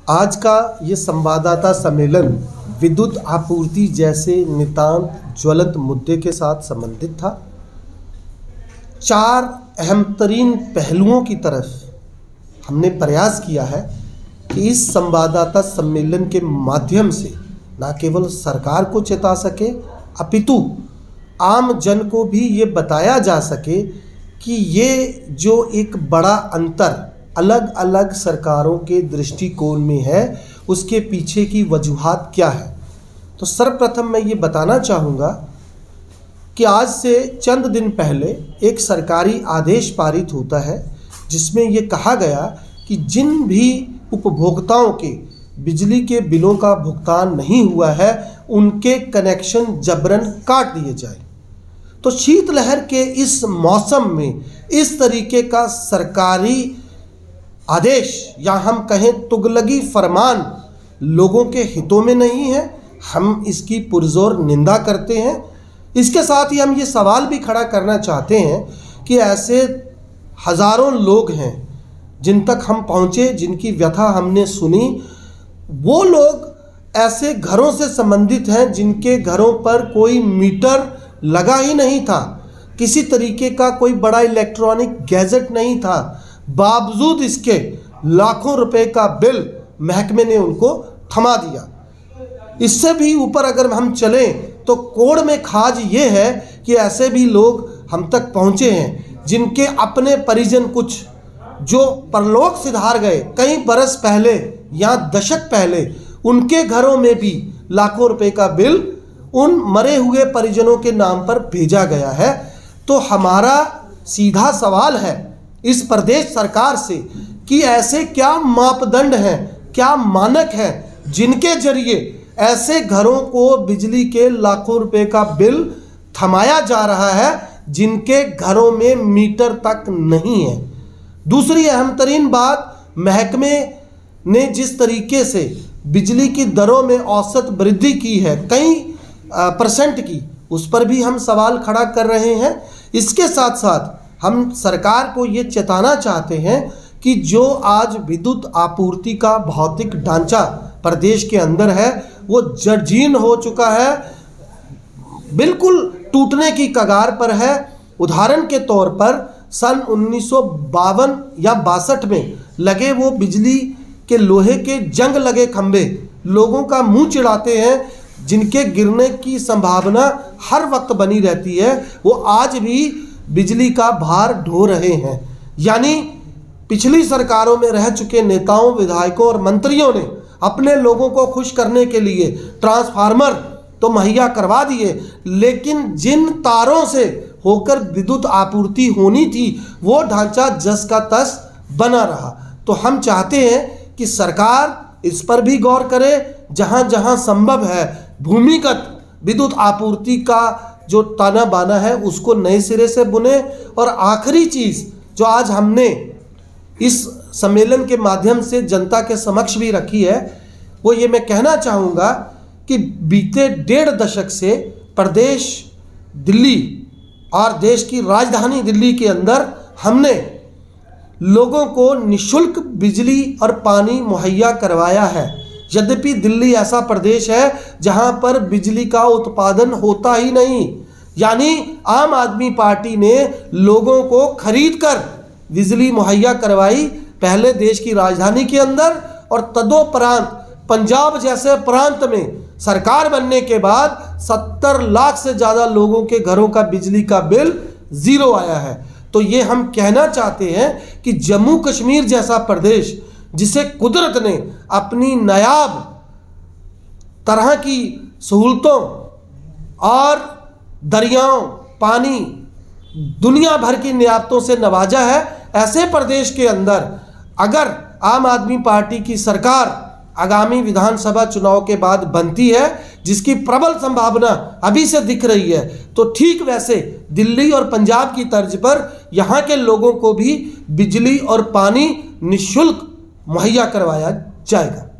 आज का ये संवाददाता सम्मेलन विद्युत आपूर्ति जैसे नितांत ज्वलंत मुद्दे के साथ संबंधित था। 4 अहम तरीन पहलुओं की तरफ हमने प्रयास किया है कि इस संवाददाता सम्मेलन के माध्यम से न केवल सरकार को चेता सके अपितु आम जन को भी ये बताया जा सके कि ये जो एक बड़ा अंतर अलग अलग सरकारों के दृष्टिकोण में है उसके पीछे की वजूहात क्या है। तो सर्वप्रथम मैं ये बताना चाहूँगा कि आज से चंद दिन पहले एक सरकारी आदेश पारित होता है जिसमें ये कहा गया कि जिन भी उपभोक्ताओं के बिजली के बिलों का भुगतान नहीं हुआ है उनके कनेक्शन जबरन काट दिए जाए। तो शीतलहर के इस मौसम में इस तरीके का सरकारी आदेश या हम कहें तुगलकी फरमान लोगों के हितों में नहीं है। हम इसकी पुरजोर निंदा करते हैं। इसके साथ ही हम ये सवाल भी खड़ा करना चाहते हैं कि ऐसे हज़ारों लोग हैं जिन तक हम पहुँचे, जिनकी व्यथा हमने सुनी। वो लोग ऐसे घरों से संबंधित हैं जिनके घरों पर कोई मीटर लगा ही नहीं था, किसी तरीके का कोई बड़ा इलेक्ट्रॉनिक गैजेट नहीं था, बावजूद इसके लाखों रुपए का बिल महकमे ने उनको थमा दिया। इससे भी ऊपर अगर हम चलें तो कोड़ में खाज ये है कि ऐसे भी लोग हम तक पहुँचे हैं जिनके अपने परिजन कुछ जो परलोक सिधार गए कई बरस पहले या दशक पहले, उनके घरों में भी लाखों रुपए का बिल उन मरे हुए परिजनों के नाम पर भेजा गया है। तो हमारा सीधा सवाल है इस प्रदेश सरकार से कि ऐसे क्या मापदंड हैं, क्या मानक हैं जिनके जरिए ऐसे घरों को बिजली के लाखों रुपए का बिल थमाया जा रहा है जिनके घरों में मीटर तक नहीं है। दूसरी अहम तरीन बात, महकमे ने जिस तरीके से बिजली की दरों में औसत वृद्धि की है कई % की, उस पर भी हम सवाल खड़ा कर रहे हैं। इसके साथ साथ हम सरकार को ये चेताना चाहते हैं कि जो आज विद्युत आपूर्ति का भौतिक ढांचा प्रदेश के अंदर है वो जर्जीर्ण हो चुका है, बिल्कुल टूटने की कगार पर है। उदाहरण के तौर पर सन 1952 या 62 में लगे वो बिजली के लोहे के जंग लगे खंभे लोगों का मुंह चिढ़ाते हैं, जिनके गिरने की संभावना हर वक्त बनी रहती है, वो आज भी बिजली का भार ढो रहे हैं। यानी पिछली सरकारों में रह चुके नेताओं, विधायकों और मंत्रियों ने अपने लोगों को खुश करने के लिए ट्रांसफार्मर तो मुहैया करवा दिए, लेकिन जिन तारों से होकर विद्युत आपूर्ति होनी थी वो ढांचा जस का तस बना रहा। तो हम चाहते हैं कि सरकार इस पर भी गौर करे, जहां जहां संभव है भूमिगत विद्युत आपूर्ति का जो ताना बाना है उसको नए सिरे से बुने। और आखिरी चीज़ जो आज हमने इस सम्मेलन के माध्यम से जनता के समक्ष भी रखी है वो ये मैं कहना चाहूँगा कि बीते 1.5 दशक से प्रदेश दिल्ली और देश की राजधानी दिल्ली के अंदर हमने लोगों को निःशुल्क बिजली और पानी मुहैया करवाया है। यद्यपि दिल्ली ऐसा प्रदेश है जहां पर बिजली का उत्पादन होता ही नहीं, यानी आम आदमी पार्टी ने लोगों को खरीद कर बिजली मुहैया करवाई, पहले देश की राजधानी के अंदर और तदोपरांत पंजाब जैसे प्रांत में सरकार बनने के बाद 70 लाख से ज़्यादा लोगों के घरों का बिजली का बिल 0 आया है। तो ये हम कहना चाहते हैं कि जम्मू कश्मीर जैसा प्रदेश जिसे कुदरत ने अपनी नायाब तरह की सहूलतों और दरियाओं, पानी, दुनिया भर की नियामतों से नवाजा है, ऐसे प्रदेश के अंदर अगर आम आदमी पार्टी की सरकार आगामी विधानसभा चुनाव के बाद बनती है, जिसकी प्रबल संभावना अभी से दिख रही है, तो ठीक वैसे दिल्ली और पंजाब की तर्ज पर यहाँ के लोगों को भी बिजली और पानी निःशुल्क मुहैया करवाया जाएगा।